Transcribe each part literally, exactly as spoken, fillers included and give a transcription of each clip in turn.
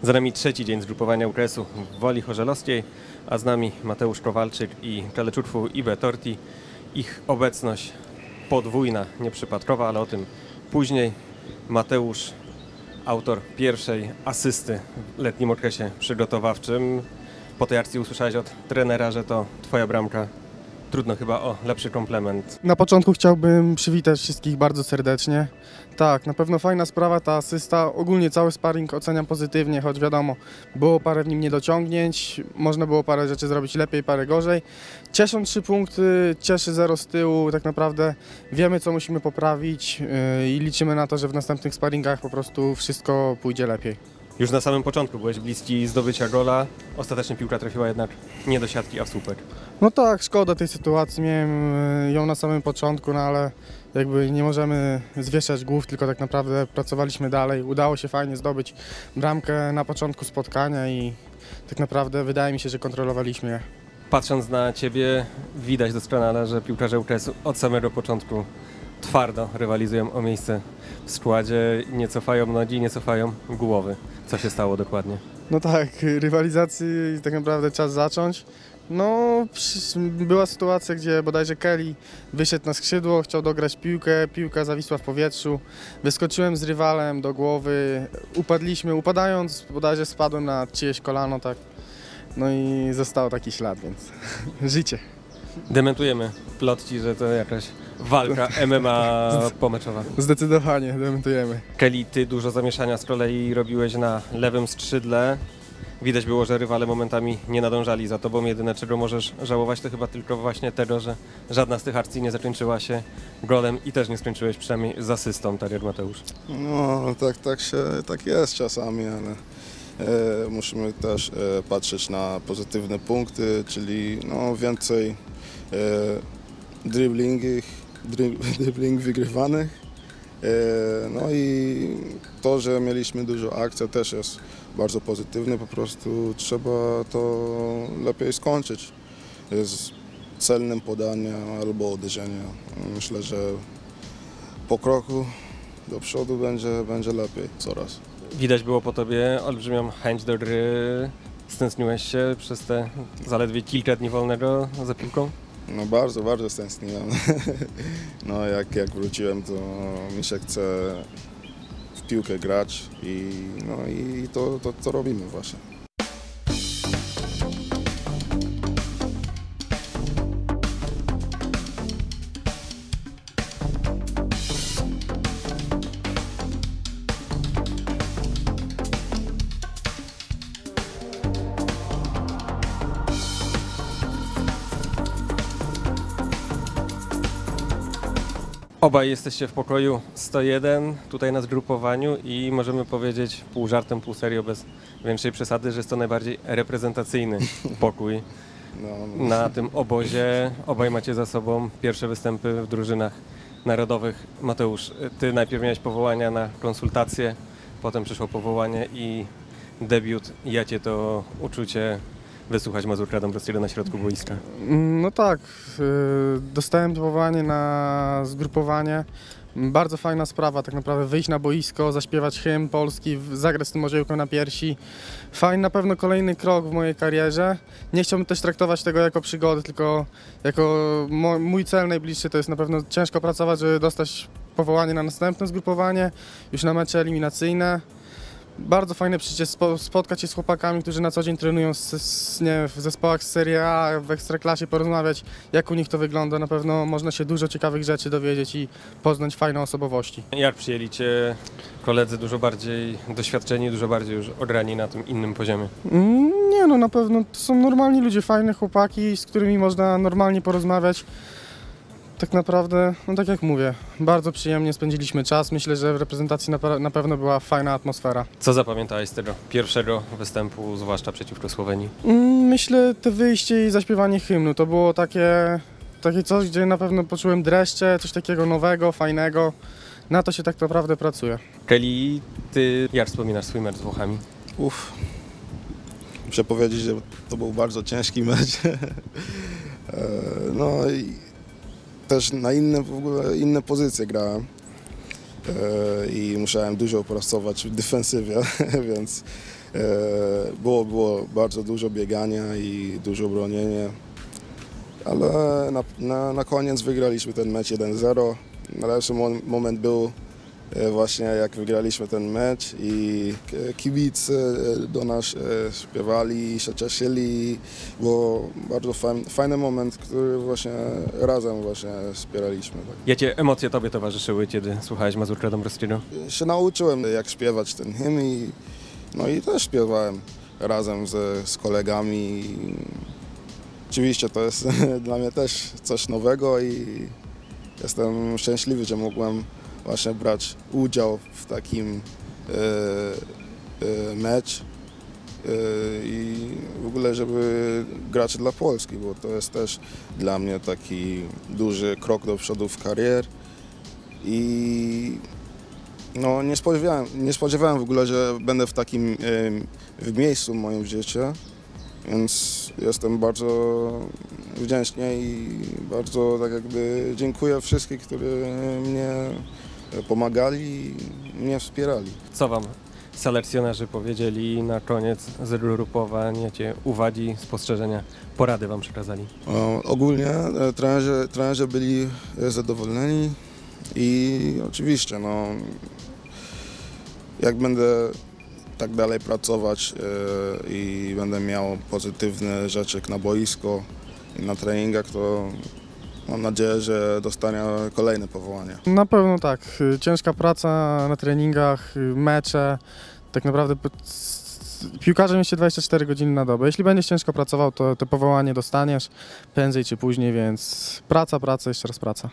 Za nami trzeci dzień zgrupowania U K S-u w Woli Chorzelowskiej, a z nami Mateusz Kowalczyk i Kaleczutwu Ibe Torti. Ich obecność podwójna, nieprzypadkowa, ale o tym później. Mateusz, autor pierwszej asysty w letnim okresie przygotowawczym. Po tej akcji usłyszałeś od trenera, że to twoja bramka. Trudno chyba o lepszy komplement. Na początku chciałbym przywitać wszystkich bardzo serdecznie. Tak, na pewno fajna sprawa ta asysta. Ogólnie cały sparring oceniam pozytywnie, choć wiadomo, było parę w nim niedociągnięć, można było parę rzeczy zrobić lepiej, parę gorzej. Cieszą trzy punkty, cieszy zero z tyłu, tak naprawdę wiemy, co musimy poprawić yy, i liczymy na to, że w następnych sparingach po prostu wszystko pójdzie lepiej. Już na samym początku byłeś bliski zdobycia gola, ostatecznie piłka trafiła jednak nie do siatki, a w słupek. No tak, szkoda tej sytuacji, miałem ją na samym początku, no ale jakby nie możemy zwieszać głów, tylko tak naprawdę pracowaliśmy dalej. Udało się fajnie zdobyć bramkę na początku spotkania i tak naprawdę wydaje mi się, że kontrolowaliśmy je. Patrząc na ciebie, widać doskonale, że piłkarze U K S-u od samego początku twardo rywalizują o miejsce w składzie, nie cofają nogi, nie cofają głowy. Co się stało dokładnie? No tak, rywalizacji tak naprawdę czas zacząć. No, była sytuacja, gdzie bodajże Kelly wyszedł na skrzydło, chciał dograć piłkę, piłka zawisła w powietrzu. Wyskoczyłem z rywalem do głowy, upadliśmy, upadając bodajże spadłem na czyjeś kolano, tak. No i został taki ślad, więc życie. Dementujemy plotki, że to jakaś walka M M A pomeczowa. Zdecydowanie, dementujemy. Kelly, ty dużo zamieszania z kolei robiłeś na lewym skrzydle. Widać było, że rywale momentami nie nadążali za tobą. Jedyne, czego możesz żałować, to chyba tylko właśnie tego, że żadna z tych akcji nie zakończyła się golem i też nie skończyłeś przynajmniej z asystą, tak jak Mateusz. No, tak, tak, się, tak jest czasami, ale e, musimy też e, patrzeć na pozytywne punkty, czyli no, więcej e, dribbling, dribbling wygrywanych. E, no i to, że mieliśmy dużo akcji, też jest bardzo pozytywne, po prostu trzeba to lepiej skończyć z celnym podaniem albo uderzeniem. Myślę, że po kroku do przodu będzie, będzie lepiej coraz. Widać było po tobie olbrzymią chęć do gry. Stęskniłeś się przez te zaledwie kilka dni wolnego za piłką? No bardzo, bardzo stęskniłem. No jak, jak wróciłem, to mi się chce w piłkę grać i, no i to, to, to robimy właśnie. Obaj jesteście w pokoju sto jeden, tutaj na zgrupowaniu i możemy powiedzieć pół żartem, pół serio, bez większej przesady, że jest to najbardziej reprezentacyjny pokój No, no. na tym obozie. Obaj macie za sobą pierwsze występy w drużynach narodowych. Mateusz, ty najpierw miałeś powołania na konsultacje, potem przyszło powołanie i debiut. Jakie to uczucie wysłuchać Mazurka Dąbrowskiego na środku boiska? No tak, dostałem powołanie na zgrupowanie. Bardzo fajna sprawa, tak naprawdę wyjść na boisko, zaśpiewać hymn polski, zagrać z tym orzełkiem na piersi. Fajny, na pewno kolejny krok w mojej karierze. Nie chciałbym też traktować tego jako przygody, tylko jako mój cel najbliższy to jest na pewno ciężko pracować, żeby dostać powołanie na następne zgrupowanie, już na mecze eliminacyjne. Bardzo fajne przecież spotkać się z chłopakami, którzy na co dzień trenują z, z, nie, w zespołach z Serie A, w Ekstraklasie, porozmawiać, jak u nich to wygląda. Na pewno można się dużo ciekawych rzeczy dowiedzieć i poznać fajne osobowości. Jak przyjęli cię koledzy dużo bardziej doświadczeni, dużo bardziej już ograni na tym innym poziomie? Mm, nie no, na pewno to są normalni ludzie, fajne chłopaki, z którymi można normalnie porozmawiać. Tak naprawdę, no tak jak mówię, bardzo przyjemnie spędziliśmy czas. Myślę, że w reprezentacji na, na pewno była fajna atmosfera. Co zapamiętałeś z tego pierwszego występu, zwłaszcza przeciwko Słowenii? Myślę, te wyjście i zaśpiewanie hymnu to było takie, takie coś, gdzie na pewno poczułem dreszcze, coś takiego nowego, fajnego. Na to się tak naprawdę pracuje. Kelly, ty jak wspominasz swój mecz z Włochami? Uff. Muszę powiedzieć, że to był bardzo ciężki mecz. No i też na inne, w ogóle inne pozycje grałem i musiałem dużo pracować w defensywie, więc E, było, było bardzo dużo biegania i dużo bronienia, ale na, na, na koniec wygraliśmy ten mecz jeden zero. Najlepszy mo- moment był e, właśnie jak wygraliśmy ten mecz i k- kibice do nas e, śpiewali i się cieszyli. Było bardzo fajny, fajny moment, który właśnie razem właśnie wspieraliśmy. Tak. Jakie emocje tobie towarzyszyły, kiedy słuchałeś Mazurka Dąbrowskiego? Się nauczyłem jak śpiewać ten hymn i, no i też śpiewałem razem ze, z kolegami. Oczywiście to jest dla mnie też coś nowego i jestem szczęśliwy, że mogłem właśnie brać udział w takim e, e, mecz e, i w ogóle, żeby grać dla Polski, bo to jest też dla mnie taki duży krok do przodu w karierze i no, nie spodziewałem, nie spodziewałem w ogóle, że będę w takim e, w miejscu w moim życiu, więc jestem bardzo wdzięczny i bardzo tak jakby dziękuję wszystkim, którzy mnie pomagali i mnie wspierali. Co wam selekcjonerzy powiedzieli na koniec zgrupowań, jakie uwagi, spostrzeżenia, porady wam przekazali? O, ogólnie e, trenerzy, trenerzy byli e, zadowoleni i oczywiście no, jak będę tak dalej pracować e, i będę miał pozytywne rzeczy na boisko i na treningach, to mam nadzieję, że dostanę kolejne powołanie. Na pewno tak. Ciężka praca na treningach, mecze. Tak naprawdę p- piłkarzem jest się dwadzieścia cztery godziny na dobę. Jeśli będziesz ciężko pracował, to to powołanie dostaniesz prędzej czy później, więc praca, praca, jeszcze raz praca.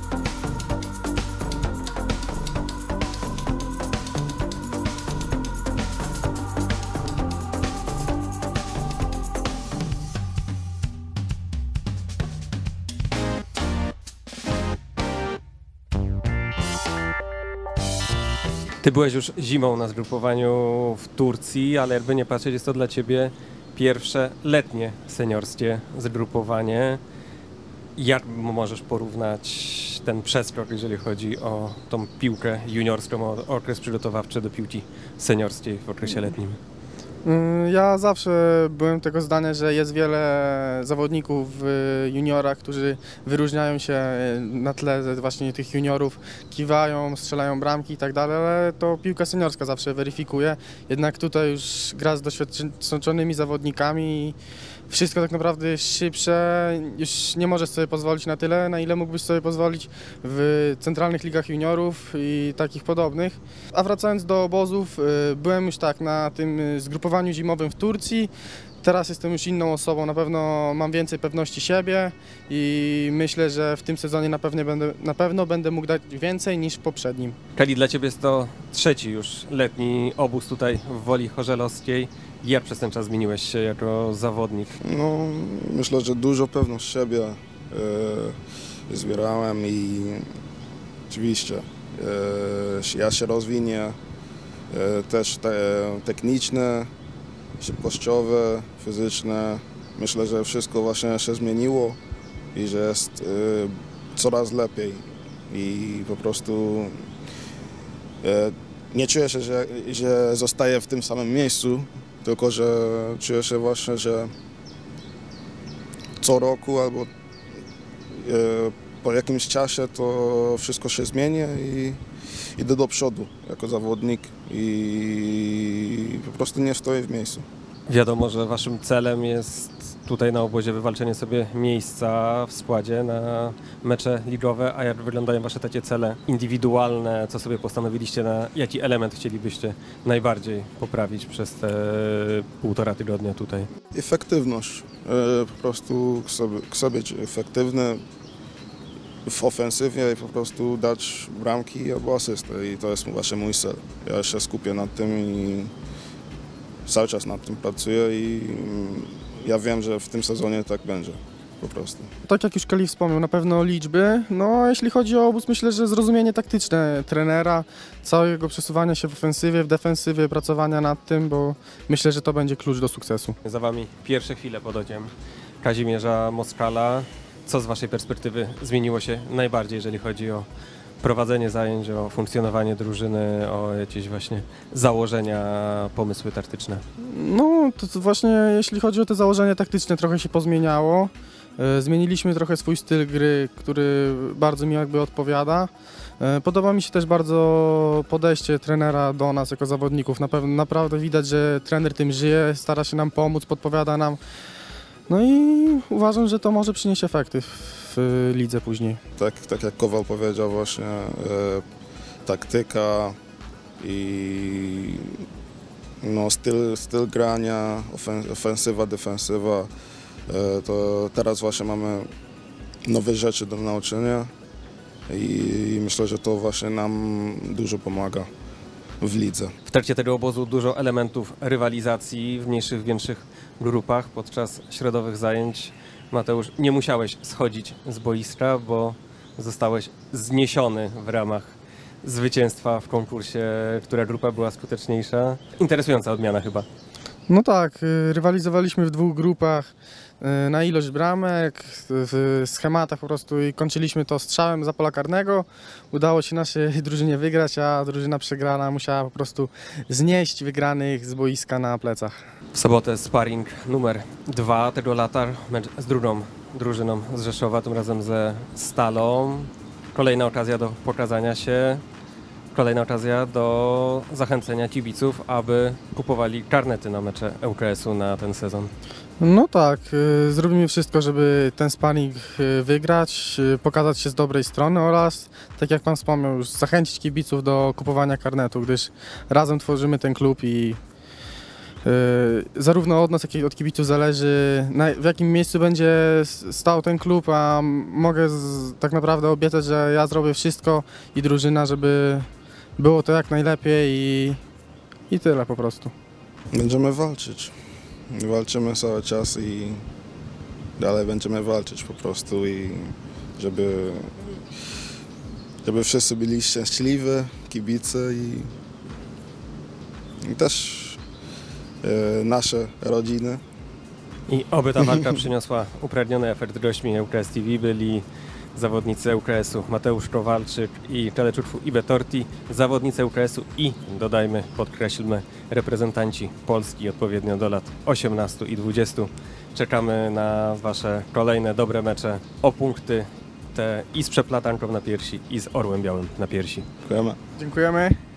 Ty byłeś już zimą na zgrupowaniu w Turcji, ale jakby nie patrzeć, jest to dla ciebie pierwsze letnie seniorskie zgrupowanie. Jak możesz porównać ten przeskok, jeżeli chodzi o tą piłkę juniorską, o okres przygotowawczy do piłki seniorskiej w okresie letnim? Mm, Ja zawsze byłem tego zdania, że jest wiele zawodników w juniorach, którzy wyróżniają się na tle właśnie tych juniorów, kiwają, strzelają bramki i tak dalej, ale to piłka seniorska zawsze weryfikuje. Jednak tutaj już gra z doświadczonymi zawodnikami i wszystko tak naprawdę jest szybsze. Już nie możesz sobie pozwolić na tyle, na ile mógłbyś sobie pozwolić w centralnych ligach juniorów i takich podobnych. A wracając do obozów, y, byłem już tak na tym y, zgrupowaniu zimowym w Turcji. Teraz jestem już inną osobą, na pewno mam więcej pewności siebie i myślę, że w tym sezonie na pewno będę, na pewno będę mógł dać więcej niż w poprzednim. Kali, dla ciebie jest to trzeci już letni obóz tutaj w Woli Chorzelowskiej. Jak przez ten czas zmieniłeś się jako zawodnik? No, myślę, że dużo pewność siebie e, zbierałem i oczywiście e, ja się rozwinię, e, też te, techniczne, szybkościowe, fizyczne. Myślę, że wszystko właśnie się zmieniło i że jest e, coraz lepiej i po prostu e, nie czuję się, że, że zostaję w tym samym miejscu, tylko że czuję się właśnie, że co roku albo e, po jakimś czasie to wszystko się zmieni i idę do przodu jako zawodnik i po prostu nie stoję w miejscu. Wiadomo, że waszym celem jest tutaj na obozie wywalczenie sobie miejsca w składzie na mecze ligowe, a jak wyglądają wasze takie cele indywidualne, co sobie postanowiliście, na jaki element chcielibyście najbardziej poprawić przez te półtora tygodnia tutaj? Efektywność. E, po prostu chcę, chcę być efektywny w ofensywie i po prostu dać bramki albo asystę i to jest właśnie mój cel. Ja się skupię nad tym i cały czas nad tym pracuję i ja wiem, że w tym sezonie tak będzie po prostu. Tak jak już Kali wspomniał, na pewno liczby. No, jeśli chodzi o obóz, myślę, że zrozumienie taktyczne trenera, całego przesuwania się w ofensywie, w defensywie, pracowania nad tym, bo myślę, że to będzie klucz do sukcesu. Za wami pierwsze chwile pod okiem Kazimierza Moskala. Co z waszej perspektywy zmieniło się najbardziej, jeżeli chodzi o prowadzenie zajęć, o funkcjonowanie drużyny, o jakieś właśnie założenia, pomysły taktyczne? No, to, to właśnie jeśli chodzi o te założenia taktyczne, trochę się pozmieniało. E, Zmieniliśmy trochę swój styl gry, który bardzo mi jakby odpowiada. E, Podoba mi się też bardzo podejście trenera do nas jako zawodników. Na pewno, naprawdę widać, że trener tym żyje, stara się nam pomóc, podpowiada nam. No i uważam, że to może przynieść efekty w, w lidze później. Tak, tak jak Kowal powiedział właśnie, e, taktyka i no, styl, styl grania, ofen, ofensywa, defensywa, e, to teraz właśnie mamy nowe rzeczy do nauczenia i myślę, że to właśnie nam dużo pomaga w lidze. W trakcie tego obozu dużo elementów rywalizacji w mniejszych, większych grupach. Podczas środowych zajęć, Mateusz, nie musiałeś schodzić z boiska, bo zostałeś zniesiony w ramach zwycięstwa w konkursie, która grupa była skuteczniejsza. Interesująca odmiana chyba. No tak, y, rywalizowaliśmy w dwóch grupach y, na ilość bramek, w schematach po prostu i kończyliśmy to strzałem za pola karnego. Udało się naszej drużynie wygrać, a drużyna przegrana musiała po prostu znieść wygranych z boiska na plecach. W sobotę sparring numer dwa tego lata, mecz z drugą drużyną z Rzeszowa, tym razem ze Stalą. Kolejna okazja do pokazania się, kolejna okazja do zachęcenia kibiców, aby kupowali karnety na mecze L K S-u na ten sezon. No tak, y, zrobimy wszystko, żeby ten sparring y, wygrać, y, pokazać się z dobrej strony oraz, tak jak Pan wspomniał, już zachęcić kibiców do kupowania karnetu, gdyż razem tworzymy ten klub i y, zarówno od nas, jak i od kibiców zależy, na, w jakim miejscu będzie s- stał ten klub, a m- mogę z, tak naprawdę obiecać, że ja zrobię wszystko i drużyna, żeby było to jak najlepiej i, i tyle po prostu. Będziemy walczyć. Walczymy cały czas i dalej będziemy walczyć po prostu i żeby, żeby wszyscy byli szczęśliwi, kibice i, i też e, nasze rodziny. I oby ta walka przyniosła upragniony efekt. Gośćmi L K S T V byli zawodnicy L K S-u Mateusz Kowalczyk i Teleczutwu Ibe Torti, zawodnicy L K S-u i, dodajmy, podkreślmy, reprezentanci Polski odpowiednio do lat osiemnastu i dwudziestu. Czekamy na Wasze kolejne dobre mecze o punkty te i z przeplatanką na piersi, i z orłem białym na piersi. Dziękujemy. Dziękujemy.